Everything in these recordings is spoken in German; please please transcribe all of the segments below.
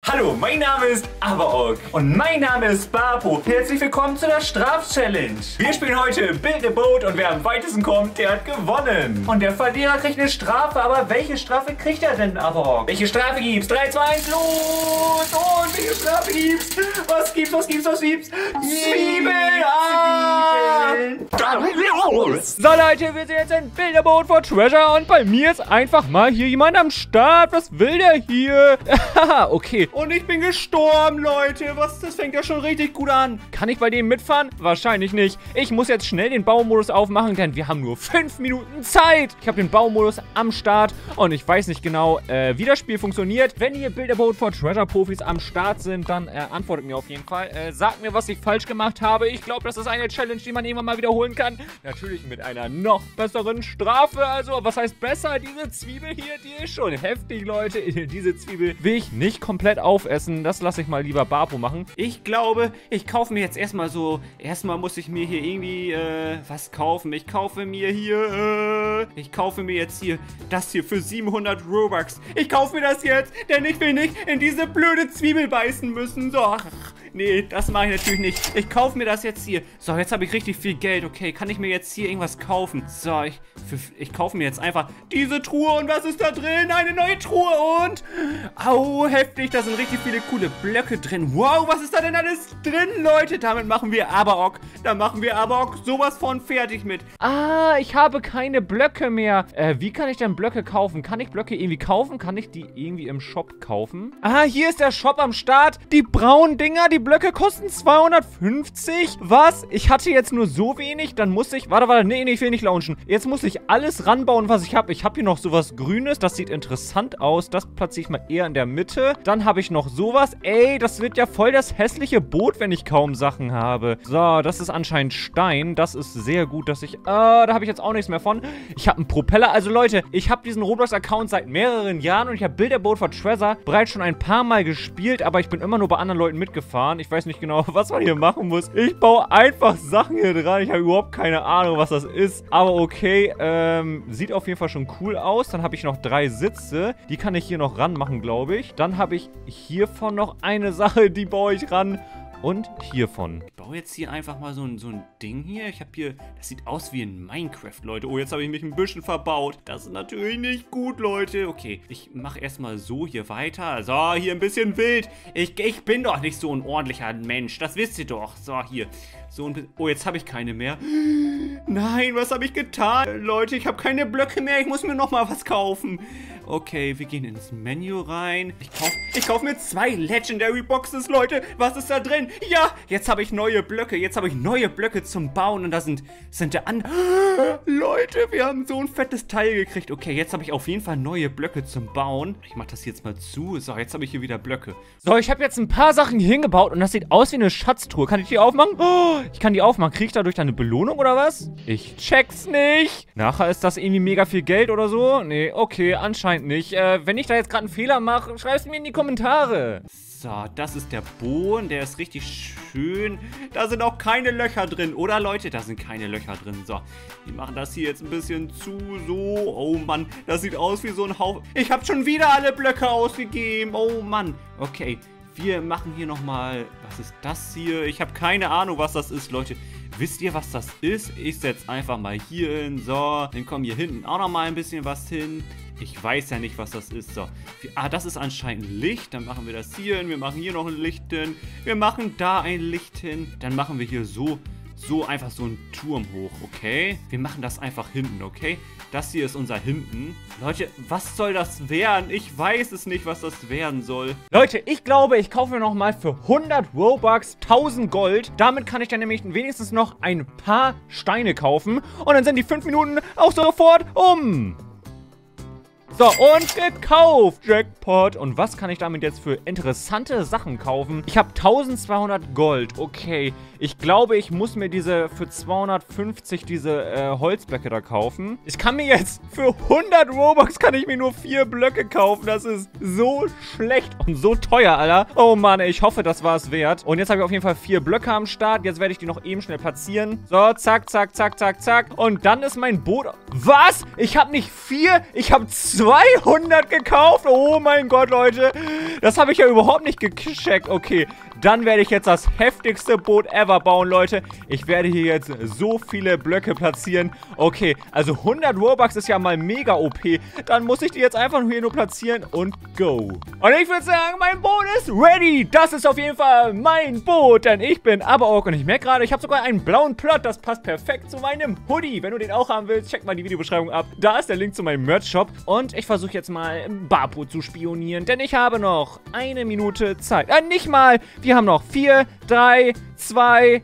Hallo, mein Name ist Abaok. Und mein Name ist Bapo. Herzlich willkommen zu der Straf-Challenge. Wir spielen heute Build a Boat und wer am weitesten kommt, der hat gewonnen. Und der Verlierer kriegt eine Strafe, aber welche Strafe kriegt er denn, Abaok? Welche Strafe gibt's? 3, 2, 1, los! Und welche Strafe gibt's? Was gibt's? Zwiebeln! So Leute, wir sind jetzt in Build a Boat for Treasure und bei mir ist einfach mal hier jemand am Start. Was will der hier? Haha, okay. Und ich bin gestorben, Leute. Das fängt ja schon richtig gut an. Kann ich bei dem mitfahren? Wahrscheinlich nicht. Ich muss jetzt schnell den Baumodus aufmachen, denn wir haben nur 5 Minuten Zeit. Ich habe den Baumodus am Start und ich weiß nicht genau, wie das Spiel funktioniert. Wenn hier Build a Boat for Treasure Profis am Start sind, dann antwortet mir auf jeden Fall. Sagt mir, was ich falsch gemacht habe. Ich glaube, das ist eine Challenge, die man irgendwann mal wiederholen kann. Natürlich mit einer noch besseren Strafe. Also, was heißt besser? Diese Zwiebel hier, die ist schon heftig, Leute. Diese Zwiebel will ich nicht komplett aufessen. Das lasse ich mal lieber Bapo machen. Ich glaube, ich kaufe mir jetzt erstmal so... Erstmal muss ich mir hier irgendwie, was kaufen? Ich kaufe mir jetzt hier das hier für 700 Robux. Ich kaufe mir das jetzt, denn ich will nicht in diese blöde Zwiebel beißen müssen. So, nee, das mache ich natürlich nicht. Ich kaufe mir das jetzt hier. So, jetzt habe ich richtig viel Geld. Okay, kann ich mir jetzt hier irgendwas kaufen? So, ich kaufe mir jetzt einfach diese Truhe. Und was ist da drin? Eine neue Truhe und... Au, heftig. Da sind richtig viele coole Blöcke drin. Wow, was ist da denn alles drin, Leute? Damit machen wir Abaok. Da machen wir Abaok sowas von fertig mit. Ah, ich habe keine Blöcke mehr. Wie kann ich denn Blöcke kaufen? Kann ich Blöcke irgendwie kaufen? Kann ich die irgendwie im Shop kaufen? Ah, hier ist der Shop am Start. Die braunen Dinger, die Blöcke kosten 250. Was? Ich hatte jetzt nur so wenig? Dann muss ich... Warte. Nee, ich will nicht launchen. Jetzt muss ich alles ranbauen, was ich habe. Ich habe hier noch sowas Grünes. Das sieht interessant aus. Das platziere ich mal eher in der Mitte. Dann habe ich noch sowas. Ey, das wird ja voll das hässliche Boot, wenn ich kaum Sachen habe. So, das ist anscheinend Stein. Das ist sehr gut, dass ich... da habe ich jetzt auch nichts mehr von. Ich habe einen Propeller. Also Leute, ich habe diesen Roblox-Account seit mehreren Jahren und ich habe Build a Boat for Treasure bereits schon ein paar Mal gespielt, aber ich bin immer nur bei anderen Leuten mitgefahren. Ich weiß nicht genau, was man hier machen muss. Ich baue einfach Sachen hier dran. Ich habe überhaupt keine Ahnung, was das ist. Aber okay, sieht auf jeden Fall schon cool aus. Dann habe ich noch 3 Sitze. Die kann ich hier noch ranmachen, glaube ich. Dann habe ich hiervon noch eine Sache, die baue ich ran. Und hiervon. Ich baue jetzt hier einfach mal so ein Ding hier. Ich habe hier, das sieht aus wie in Minecraft, Leute. Oh, jetzt habe ich mich ein bisschen verbaut. Das ist natürlich nicht gut, Leute. Okay, ich mache erstmal so hier weiter. So, hier ein bisschen wild. Ich bin doch nicht so ein ordentlicher Mensch. Das wisst ihr doch. So, hier. So ein bisschen. Oh, jetzt habe ich keine mehr. Nein, was habe ich getan? Leute, ich habe keine Blöcke mehr. Ich muss mir nochmal was kaufen. Okay, wir gehen ins Menü rein. Ich kauf mir 2 Legendary Boxes, Leute. Was ist da drin? Ja, jetzt habe ich neue Blöcke. Jetzt habe ich neue Blöcke zum Bauen. Und da sind da an... Leute, wir haben so ein fettes Teil gekriegt. Okay, jetzt habe ich auf jeden Fall neue Blöcke zum Bauen. Ich mache das jetzt mal zu. So, jetzt habe ich hier wieder Blöcke. So, ich habe jetzt ein paar Sachen hier hingebaut. Und das sieht aus wie eine Schatztruhe. Kann ich die aufmachen? Oh, ich kann die aufmachen. Kriege ich dadurch dann eine Belohnung oder was? Ich check's nicht. Nachher ist das irgendwie mega viel Geld oder so? Nee, okay, anscheinend nicht. Wenn ich da jetzt gerade einen Fehler mache, schreib's mir in die Kommentare. So, das ist der Boden. Der ist richtig schön. Da sind auch keine Löcher drin, oder Leute? Da sind keine Löcher drin. So, wir machen das hier jetzt ein bisschen zu. So, oh Mann, das sieht aus wie so ein Haufen. Ich habe schon wieder alle Blöcke ausgegeben. Oh Mann. Okay, wir machen hier nochmal... Was ist das hier? Ich habe keine Ahnung, was das ist, Leute. Wisst ihr, was das ist? Ich setze einfach mal hier hin. So, dann kommt hier hinten auch nochmal ein bisschen was hin. Ich weiß ja nicht, was das ist. So. Das ist anscheinend Licht. Dann machen wir das hier hin. Wir machen hier noch ein Licht hin. Wir machen da ein Licht hin. Dann machen wir hier so einfach so einen Turm hoch, okay? Wir machen das einfach hinten, okay? Das hier ist unser Hinten. Leute, was soll das werden? Ich weiß es nicht, was das werden soll. Leute, ich glaube, ich kaufe mir nochmal für 100 Robux 1000 Gold. Damit kann ich dann nämlich wenigstens noch ein paar Steine kaufen. Und dann sind die 5 Minuten auch sofort um. So, und gekauft. Jackpot. Und was kann ich damit jetzt für interessante Sachen kaufen? Ich habe 1200 Gold. Okay. Ich glaube, ich muss mir für 250 diese Holzblöcke da kaufen. Ich kann mir jetzt für 100 Robux kann ich mir nur 4 Blöcke kaufen. Das ist so schlecht und so teuer, Alter. Oh Mann, ich hoffe, das war es wert. Und jetzt habe ich auf jeden Fall 4 Blöcke am Start. Jetzt werde ich die noch eben schnell platzieren. So, zack, zack, zack, zack, zack. Und dann ist mein Boot... Was? Ich habe nicht 4, ich habe 200 gekauft. Oh mein Gott, Leute. Das habe ich ja überhaupt nicht gecheckt. Okay, dann werde ich jetzt das heftigste Boot ever bauen, Leute. Ich werde hier jetzt so viele Blöcke platzieren. Okay, also 100 Robux ist ja mal mega OP. Dann muss ich die jetzt einfach hier nur platzieren und go. Und ich würde sagen, mein Boot ist ready. Das ist auf jeden Fall mein Boot, denn ich bin Aberok. Und ich merke gerade, ich habe sogar einen blauen Plot. Das passt perfekt zu meinem Hoodie. Wenn du den auch haben willst, check mal die Videobeschreibung ab. Da ist der Link zu meinem Merch-Shop. Und ich versuche jetzt mal Bapo zu spionieren, denn ich habe noch 1 Minute Zeit. Nicht mal. Wir haben noch 4, 3, 2,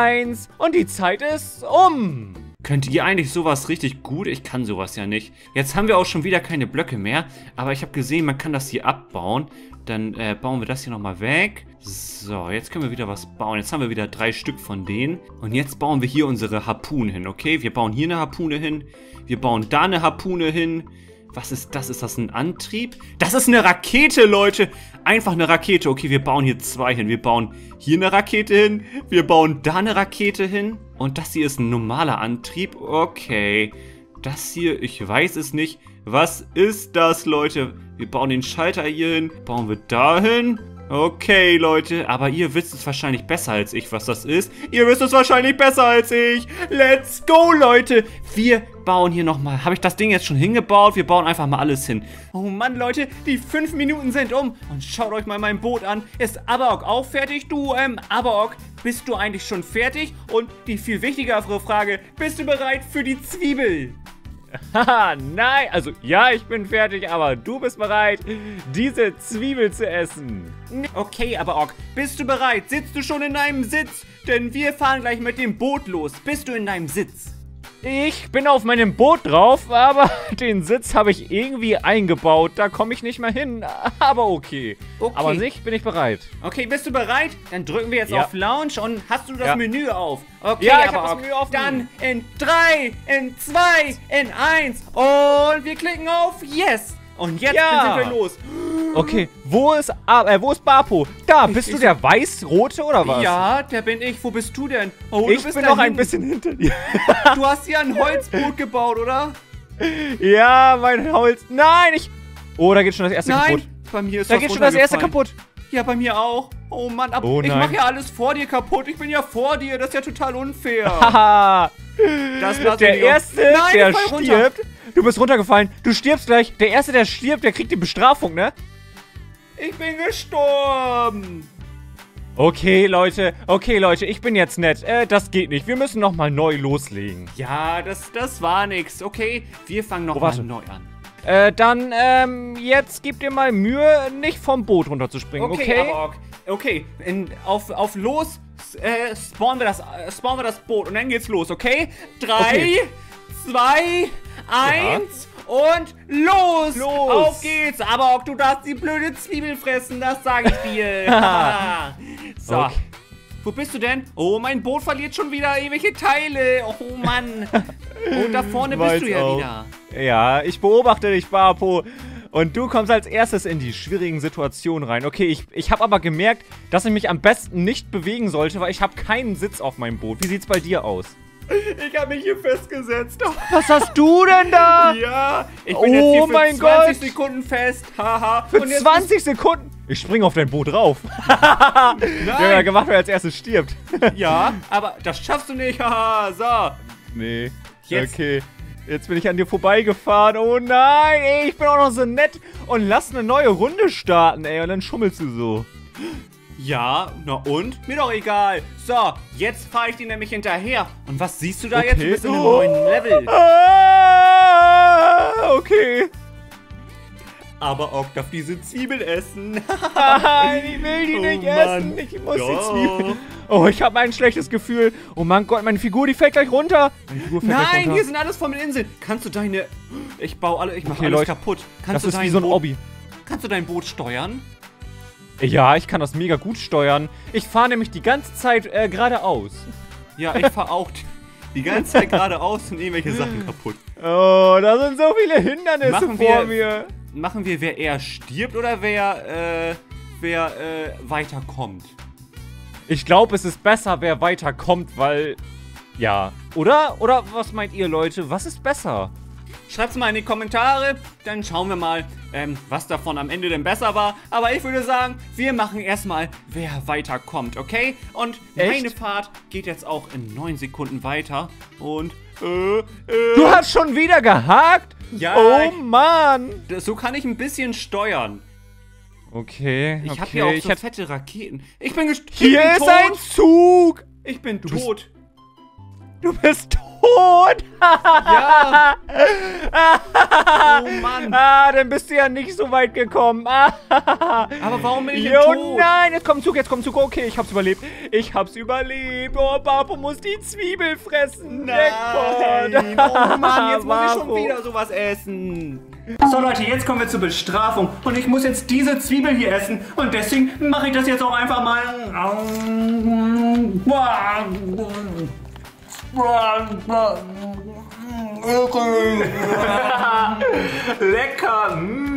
1 und die Zeit ist um. Könnt ihr eigentlich sowas richtig gut? Ich kann sowas ja nicht. Jetzt haben wir auch schon wieder keine Blöcke mehr. Aber ich habe gesehen, man kann das hier abbauen. Dann bauen wir das hier nochmal weg. So, jetzt können wir wieder was bauen. Jetzt haben wir wieder 3 Stück von denen. Und jetzt bauen wir hier unsere Harpune hin, okay? Wir bauen hier eine Harpune hin. Wir bauen da eine Harpune hin. Was ist das? Ist das ein Antrieb? Das ist eine Rakete, Leute. Einfach eine Rakete. Okay, wir bauen hier 2 hin. Wir bauen hier eine Rakete hin. Wir bauen da eine Rakete hin. Und das hier ist ein normaler Antrieb. Okay. Das hier, ich weiß es nicht. Was ist das, Leute? Wir bauen den Schalter hier hin. Bauen wir da hin. Okay, Leute, aber ihr wisst es wahrscheinlich besser als ich, was das ist. Ihr wisst es wahrscheinlich besser als ich. Let's go, Leute. Wir bauen hier nochmal. Habe ich das Ding jetzt schon hingebaut? Wir bauen einfach mal alles hin. Oh Mann, Leute, die 5 Minuten sind um. Und schaut euch mal mein Boot an. Ist Aberok auch fertig? Du, Aberok, bist du eigentlich schon fertig? Und die viel wichtigere Frage, bist du bereit für die Zwiebel? Haha, nein. Also, ja, ich bin fertig, aber du bist bereit, diese Zwiebel zu essen. Okay, Aberok, bist du bereit? Sitzt du schon in deinem Sitz? Denn wir fahren gleich mit dem Boot los. Bist du in deinem Sitz? Ich bin auf meinem Boot drauf, aber den Sitz habe ich irgendwie eingebaut. Da komme ich nicht mehr hin, aber okay. Aber an sich bin ich bereit. Okay, bist du bereit? Dann drücken wir jetzt auf Launch und hast du das Menü auf? Okay, ja, ich habe das Menü auf. Dann in 3, in 2, in 1 und wir klicken auf Yes. Und jetzt sind wir los. Okay, wo ist Bapo? Da, bist du der weiß-rote oder was? Ja, der bin ich. Wo bist du denn? Oh, ich bin noch ein bisschen hinter dir. Du hast hier ein Holzboot gebaut, oder? Ja, mein Holz. Nein, oh, da geht schon das erste kaputt. Bei mir ist da geht schon das erste kaputt. Ja, bei mir auch. Oh Mann, aber ich mache ja alles vor dir kaputt. Ich bin ja vor dir. Das ist ja total unfair. Haha. Der Erste, der stirbt. Du bist runtergefallen. Du stirbst gleich. Der Erste, der stirbt, der kriegt die Bestrafung, ne? Ich bin gestorben. Okay, Leute. Ich bin jetzt nett. Das geht nicht. Wir müssen nochmal neu loslegen. Ja, das war nix. Okay, wir fangen nochmal neu an. Dann, jetzt gib dir mal Mühe, nicht vom Boot runterzuspringen, okay? Okay, auf los spawnen wir das Boot und dann geht's los, okay? 3, 2, 1 und los! Auf geht's! Aberok, du darfst die blöde Zwiebel fressen, das sage ich dir. So. Okay. Wo bist du denn? Oh, mein Boot verliert schon wieder ewige Teile. Oh Mann. Und da vorne bist du ja wieder. Ja, ich beobachte dich, Bapo. Und du kommst als erstes in die schwierigen Situationen rein. Okay, ich habe aber gemerkt, dass ich mich am besten nicht bewegen sollte, weil ich habe keinen Sitz auf meinem Boot. Wie sieht's bei dir aus? Ich habe mich hier festgesetzt. Was hast du denn da? Ja, ich bin jetzt hier für 20 Sekunden fest. Haha. Für 20 Sekunden? Ich springe auf dein Boot rauf. Nein. Wir haben ja gemacht, wer als erstes stirbt. Ja, aber das schaffst du nicht. Haha, so. Nee. Jetzt. Okay. Jetzt bin ich an dir vorbeigefahren. Oh nein, ey, ich bin auch noch so nett. Und lass eine neue Runde starten, ey. Und dann schummelst du so. Ja, na und? Mir doch egal. So, jetzt fahre ich dir nämlich hinterher. Und was siehst du da jetzt? Du bist in einem neuen Level. Okay. Aberok darf diese Zwiebel essen. Nein, ich will die nicht essen. Ich muss die Zwiebel. Oh, ich habe ein schlechtes Gefühl. Oh mein Gott, meine Figur, die fällt gleich runter. Nein, hier sind alles voll mit Inseln. Kannst du deine... Ich mache alles kaputt. Das ist wie so ein Hobby. Kannst du dein Boot steuern? Ja, ich kann das mega gut steuern. Ich fahre nämlich die ganze Zeit geradeaus. Ja, ich fahre auch die ganze Zeit geradeaus und irgendwelche Sachen kaputt. Oh, da sind so viele Hindernisse vor mir. Machen wir, wer eher stirbt oder wer weiterkommt? Ich glaube, es ist besser, wer weiterkommt, weil... Ja. Oder was meint ihr, Leute? Was ist besser? Schreibt's mal in die Kommentare, dann schauen wir mal, was davon am Ende denn besser war. Aber ich würde sagen, wir machen erstmal, wer weiterkommt, okay? Und meine Fahrt geht jetzt auch in 9 Sekunden weiter. Und, Du hast schon wieder gehakt? Ja. Oh Mann. So kann ich ein bisschen steuern. Okay, Ich habe hier auch so fette Raketen. Ich bin tot. Hier ist ein Zug. Ich bin tot. Du bist tot. Ja. Oh Mann. Dann bist du ja nicht so weit gekommen. Aber warum bin ich denn Jo, tot? nein, jetzt kommt ein Zug. Okay, ich hab's überlebt. Oh, Bapo muss die Zwiebel fressen. Nein. Jackpot. Oh Mann, jetzt muss ich schon Warum? wieder sowas essen. So Leute, jetzt kommen wir zur Bestrafung. Und ich muss jetzt diese Zwiebel hier essen. Und deswegen mache ich das jetzt auch einfach mal. Lecker!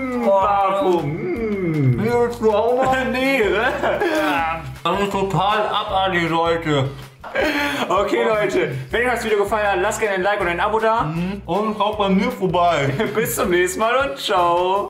Warum? Willst du auch noch? Nee, ne? Das ist total abartig, Leute. Okay, Leute, wenn euch das Video gefallen hat, lasst gerne ein Like und ein Abo da. Und schaut bei mir vorbei. Bis zum nächsten Mal und ciao.